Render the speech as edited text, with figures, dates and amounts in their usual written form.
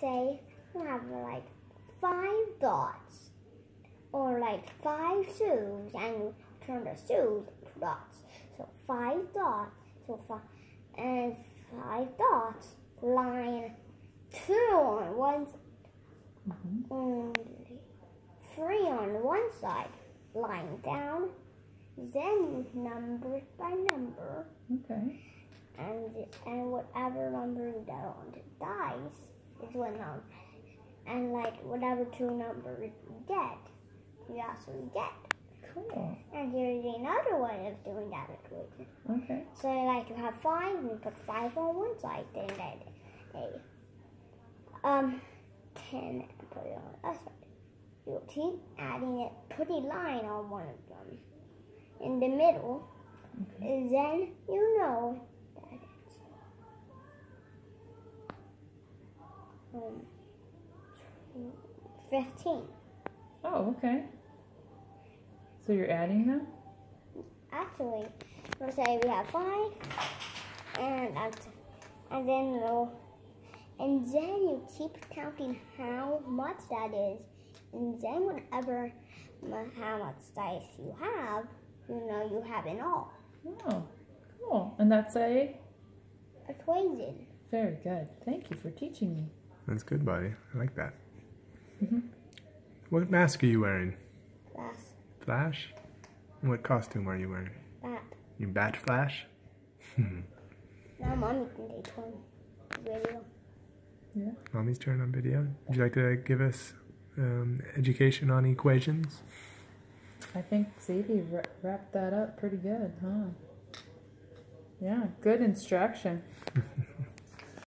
say you have like 5 dots or like 5 shoes, and you turn the shoes into dots. So 5 dots, and 5 dots line 2 on one side, and 3 on one side, line down, then number by number. Okay. And whatever number you get on the dice is what number. And like whatever 2 numbers you get, you also get. Cool. And here's another way of doing that equation. Okay. So like you have 5 and you put 5 on one side, then get a 10 and put it on the other side. You keep adding it, put a line on one of them in the middle, and then you know that it's 15. Oh, okay. So you're adding them? Actually, we'll say we have 5, and then you keep counting how much that is, and then whatever how much dice you have, you know you have it all. Oh, cool. And that's a equation. Very good. Thank you for teaching me. That's good, buddy. I like that. What mask are you wearing? Flash. Flash? What costume are you wearing? Bat. You Bat Flash? Now Mommy can take one video. Yeah. Mommy's turn on video. Would you like to give us education on equations? I think Zadie wrapped that up pretty good, huh? Yeah, good instruction.